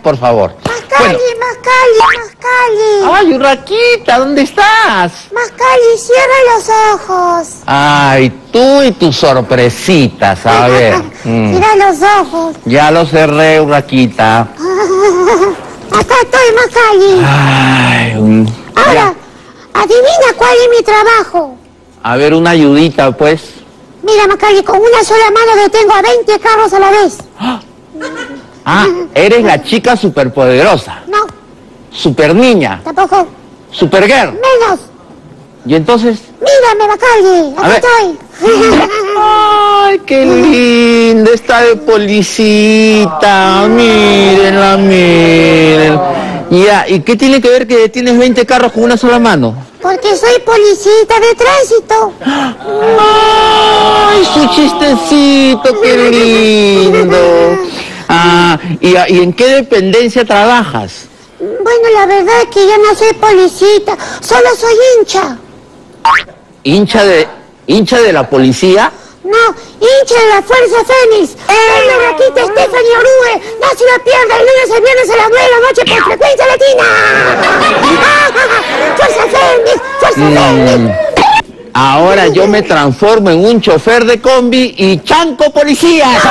por favor. Mascali, Mascali. Ay, Urraquita, ¿dónde estás? Mascali, cierra los ojos. Ay, tú y tus sorpresitas, a ver. Cierra los ojos. Ya lo cerré, Urraquita. Acá estoy, Mascali. Ay, Ahora, adivina cuál es mi trabajo. a ver, una ayudita, pues. Mira, Mascali, con una sola mano detengo a 20 carros a la vez. Ah, eres la chica superpoderosa. No, Super niña. tampoco. Supergirl. Menos. Y entonces... Mírame, Mascali. A Acá ver. estoy. Ay, qué linda, está de policita. Mírenla, miren. Ya, ¿y qué tiene que ver que tienes 20 carros con una sola mano? Porque soy policita de tránsito. Ay, su chistecito, qué lindo. Ah, ¿y en qué dependencia trabajas? Bueno, la verdad es que yo no soy policita, solo soy hincha. ¿Hincha de la policía? No, hincha de la Fuerza Fénix. Soy la Raquita Stephanie Orue. No se la pierda el lunes y viernes a las 9 de la noche por Frecuencia Latina. Fuerza Fénix, Fuerza Fénix. Ahora yo me transformo en un chofer de combi y chanco policías.